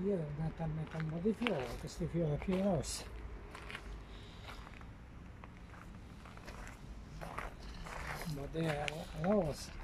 io devo mettere un po' di fiori, questi fiori qui rossi. Un po' di rosa.